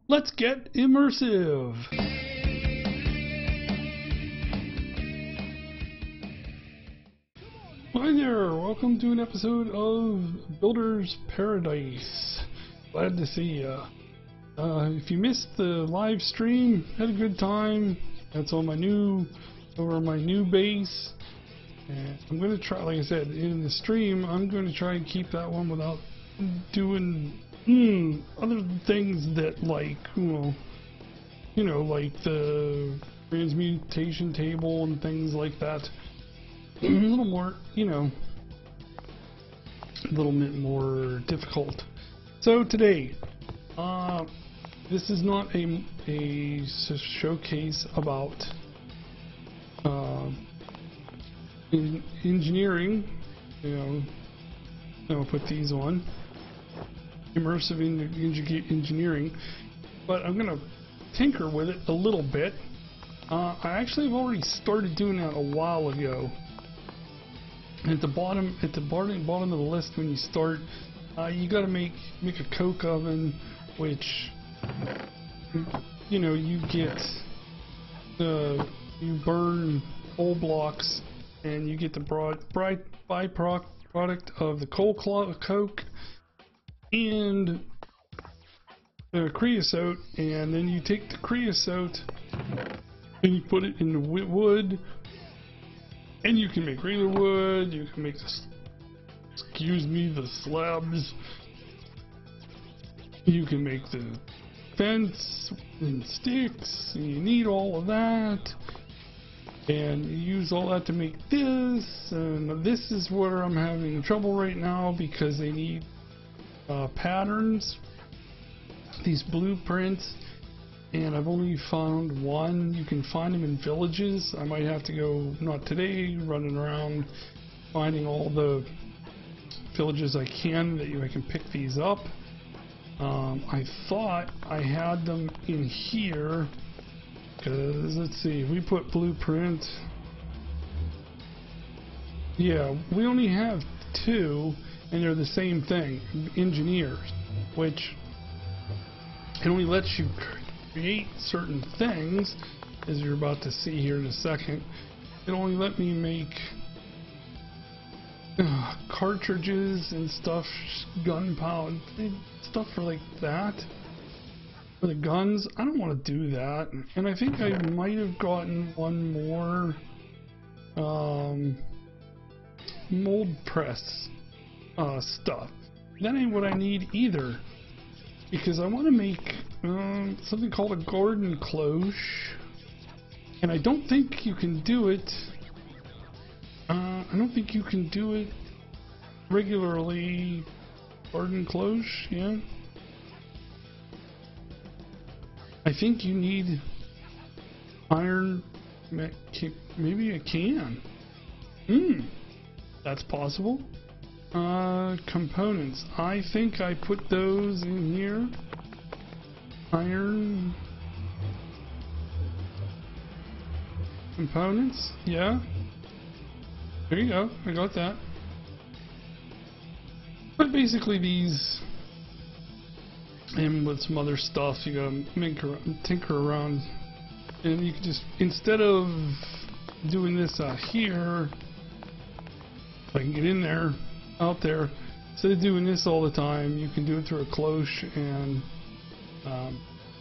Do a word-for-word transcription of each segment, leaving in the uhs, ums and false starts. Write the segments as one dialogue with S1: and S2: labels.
S1: Let's get immersive! Hi there, welcome to an episode of Builder's Paradise. Glad to see ya. Uh, if you missed the live stream, had a good time. That's on my new, over my new base. And I'm going to try, like I said, in the stream, I'm going to try and keep that one without doing mm, other things that, like, you know, you know, like the transmutation table and things like that. A little more, you know, a little bit more difficult. So today, uh, this is not a, a showcase about uh, in engineering. You know, I'll put these on immersive in engineering, but I'm gonna tinker with it a little bit. Uh, I actually have already started doing that a while ago. At the bottom, at the bottom, bottom of the list, when you start, uh, you got to make make a coke oven, which, you know, you get the you burn coal blocks, and you get the broad bright byproduct of the coal coke and the creosote, and then you take the creosote and you put it in the wood. And you can make regular wood, you can make this, excuse me, the slabs. You can make the fence and sticks, and you need all of that. And you use all that to make this, and this is where I'm having trouble right now because they need uh, patterns, these blueprints. And I've only found one. You can find them in villages. I might have to go, not today, running around finding all the villages I can that you, I can pick these up. Um, I thought I had them in here because, let's see, if we put blueprint, yeah, we only have two, and they're the same thing, engineers, which it only lets you create certain things, as you're about to see here in a second. It only let me make uh, cartridges and stuff, gunpowder, stuff for like that. For the guns, I don't want to do that. And I think I might have gotten one more um, mold press uh, stuff. That ain't what I need either. Because I want to make um, something called a garden cloche, and I don't think you can do it. Uh, I don't think you can do it regularly. Garden cloche, yeah. I think you need iron. Maybe a can. Hmm, that's possible. Uh, components. I think I put those in here. Iron components. Yeah. There you go. I got that. But basically these, and with some other stuff, you gotta make tinker around, and you can just, instead of doing this out here, if I can get in there. Out there, instead of doing this all the time, you can do it through a cloche, and um,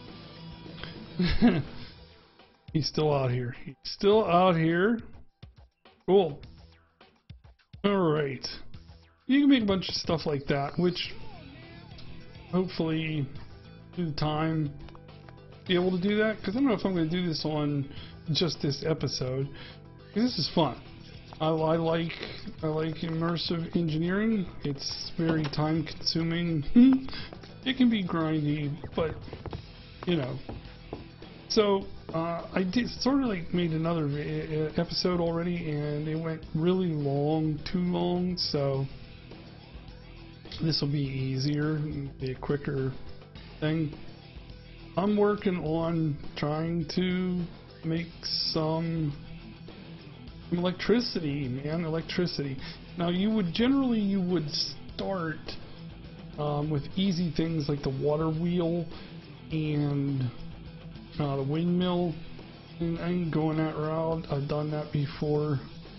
S1: he's still out here. He's still out here. Cool. Alright. You can make a bunch of stuff like that, which hopefully through the time be able to do that, because I don't know if I'm going to do this on just this episode, because this is fun. I, I like I like immersive engineering. It's very time consuming. It can be grindy, but you know. So uh, I did sort of like made another episode already, and it went really long, too long. So this will be easier, be a quicker thing. I'm working on trying to make some. Electricity, man, electricity. Now, you would generally you would start um, with easy things like the water wheel and uh, the windmill. And I'm going that route. I've done that before.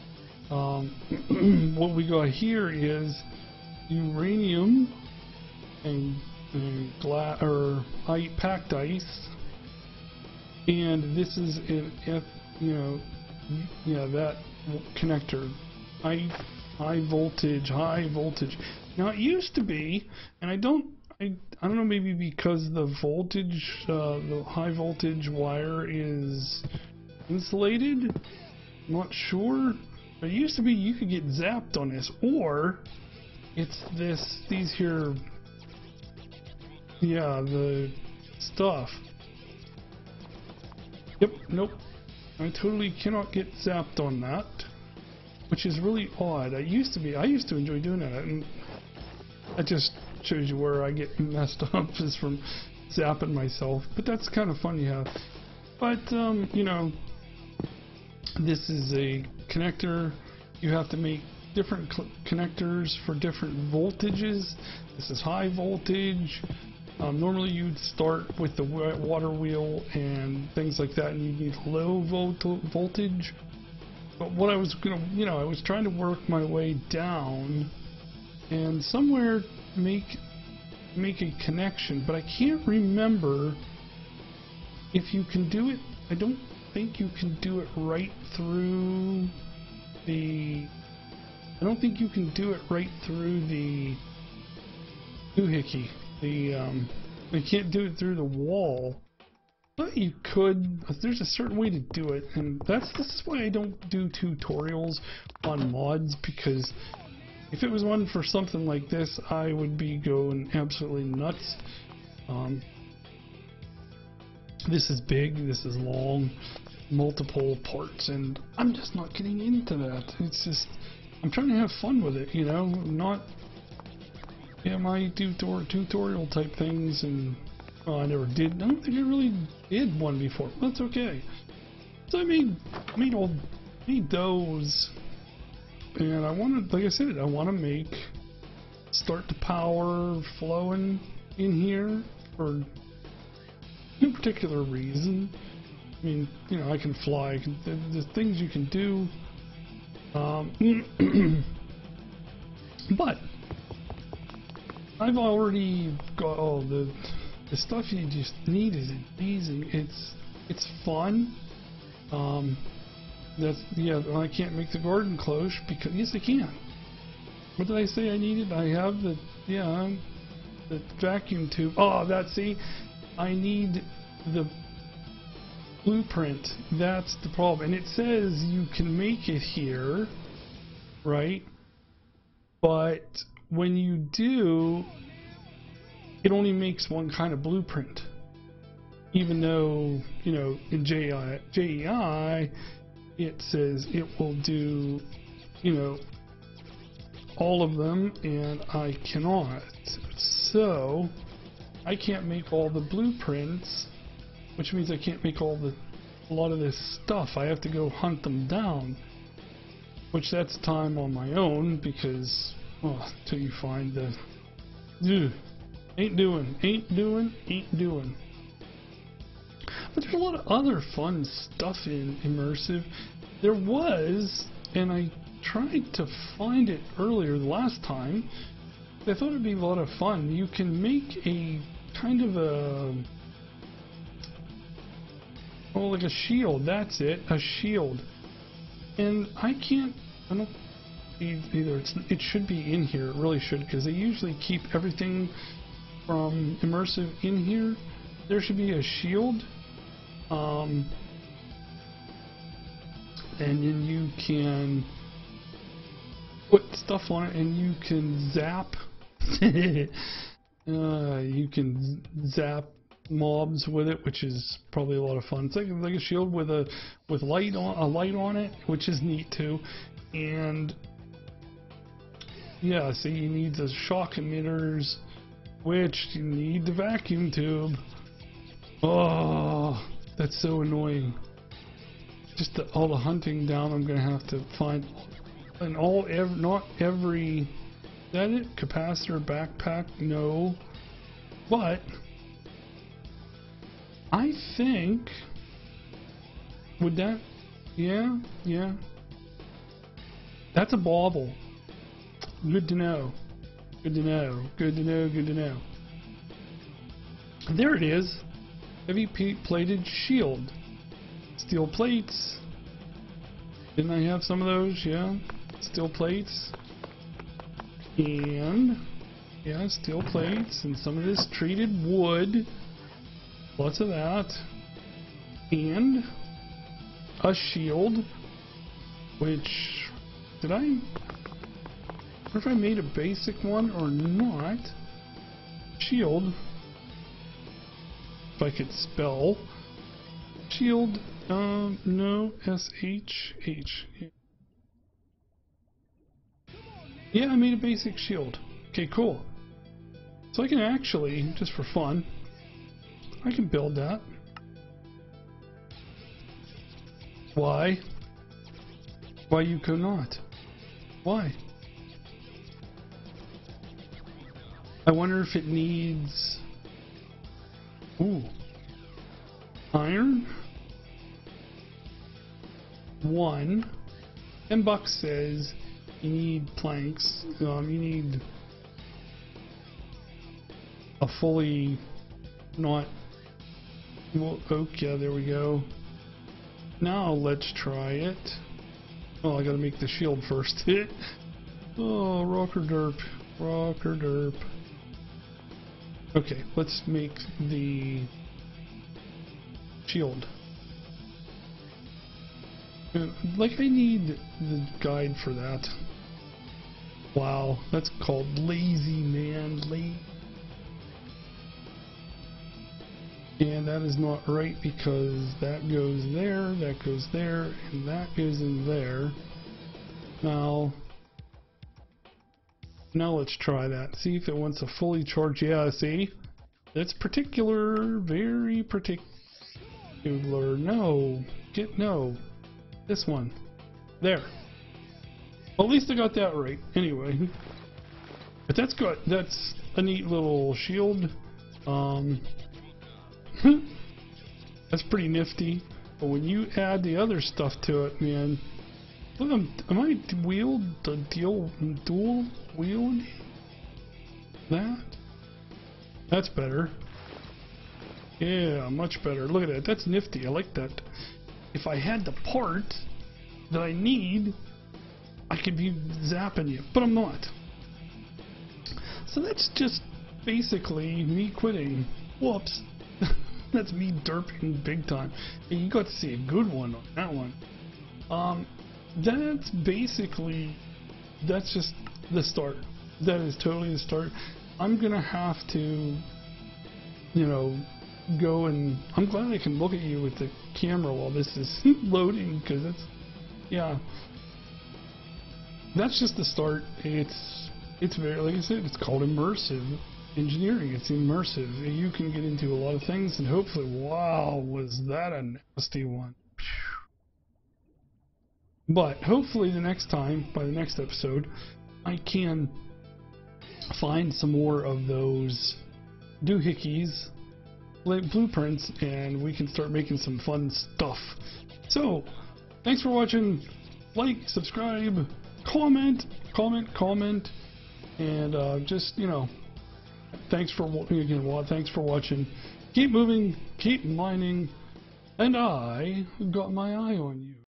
S1: Um, what we got here is uranium and, and glass or ice, packed ice, and this is an F, you know, yeah, that connector, high, high voltage, high voltage. Now it used to be, and I don't. I, I don't know, maybe because the voltage, uh, the high voltage wire is insulated? I'm not sure. But it used to be you could get zapped on this, or it's this, these here, yeah, the stuff. Yep, nope. I totally cannot get zapped on that, which is really odd. I used to be, I used to enjoy doing that, and I just shows you where I get messed up is from zapping myself, but that's kind of fun, yeah. But um, you know, this is a connector. You have to make different connectors for different voltages. This is high voltage. Um, normally you'd start with the water wheel and things like that, and you need low volt voltage. But what I was gonna, you know, I was trying to work my way down, and somewhere make make a connection, but I can't remember if you can do it. I don't think you can do it right through the I don't think you can do it right through the doohickey. The um you can't do it through the wall, but you could. There's a certain way to do it, and that's this is why I don't do tutorials on mods, because if it was one for something like this, I would be going absolutely nuts. Um, this is big, this is long, multiple parts, and I'm just not getting into that. It's just, I'm trying to have fun with it, you know, not, yeah, my tutor tutorial type things, and, well, I never did, I don't think I really did one before. That's okay. So I made, made all, made those. And I want to, like I said, I want to make start the power flowing in here for no particular reason. I mean, you know, I can fly. I can, there's things you can do. Um, but I've already got all the the stuff you just need is amazing. It's it's fun. Um, That's, yeah, I can't make the garden close because, yes I can. What did I say I needed? I have the, yeah, the vacuum tube. Oh, that, see, I need the blueprint. That's the problem. And it says you can make it here, right? But when you do, it only makes one kind of blueprint. Even though, you know, in J E I, it says it will do, you know, all of them, and I cannot. So I can't make all the blueprints, which means I can't make all the a lot of this stuff. I have to go hunt them down, which that's time on my own, because well, till you find the ugh, ain't doing, ain't doing, ain't doing. But there's a lot of other fun stuff in Immersive. There was, and I tried to find it earlier the last time. I thought it'd be a lot of fun. You can make a kind of a, oh, like a shield. That's it, a shield. And I can't. I don't either. It's, it should be in here. It really should, because they usually keep everything from Immersive in here. There should be a shield. Um, and then you can put stuff on it, and you can zap. uh, you can zap mobs with it, which is probably a lot of fun. It's like, like a shield with a with light on a light on it, which is neat too. And yeah, so you need the shock emitters, which you need the vacuum tube. Oh. That's so annoying. Just the, all the hunting down I'm gonna have to find, and all ev not every. Is that it? Capacitor backpack? No, but I think... Would that... Yeah, yeah. That's a bauble. Good to know. Good to know. Good to know. Good to know. There it is. Heavy plated shield. Steel plates. Didn't I have some of those? Yeah. Steel plates. And... Yeah, steel plates. And some of this treated wood. Lots of that. And... a shield. Which... Did I... I wonder if I made a basic one or not. Shield. If I could spell. Shield. Um, no. S H H. Yeah, I made a basic shield. Okay, cool. So I can actually, just for fun, I can build that. Why? Why you could not? Why? I wonder if it needs... Ooh. Iron? One. Ten bucks says you need planks. Um, you need a fully not... Well, oak, yeah, there we go. Now let's try it. Oh, I gotta make the shield first. Oh, rocker derp. Rocker derp. Okay, let's make the shield. Uh, like, I need the guide for that. Wow, that's called lazy, man. Lazy. And that is not right because that goes there, that goes there, and that goes in there. Now, now let's try that. See if it wants a fully charged. Yeah, see? That's particular, very particular. No, get no. This one. There. Well, at least I got that right. Anyway. But that's good. That's a neat little shield. Um... That's pretty nifty, but when you add the other stuff to it, man, look, am, am I wheeled the deal dual wield that? That's better. Yeah, much better. Look at that. That's nifty. I like that. If I had the part that I need, I could be zapping you, but I'm not. So that's just basically me quitting. Whoops. That's me derping big time. And you got to see a good one on that one. Um, that's basically, that's just the start. That is totally the start. I'm gonna have to, you know, go and, I'm glad I can look at you with the camera while this is loading, because it's, yeah. That's just the start. It's, it's very, like I said, it's called immersive engineering. It's immersive. You can get into a lot of things, and hopefully, wow, was that a nasty one. But hopefully the next time, by the next episode, I can find some more of those doohickeys, blueprints, and we can start making some fun stuff. So, thanks for watching. Like, subscribe, comment, comment, comment, and uh, just, you know, thanks for again. Well, thanks for watching. Keep moving, keep mining, and I got my eye on you.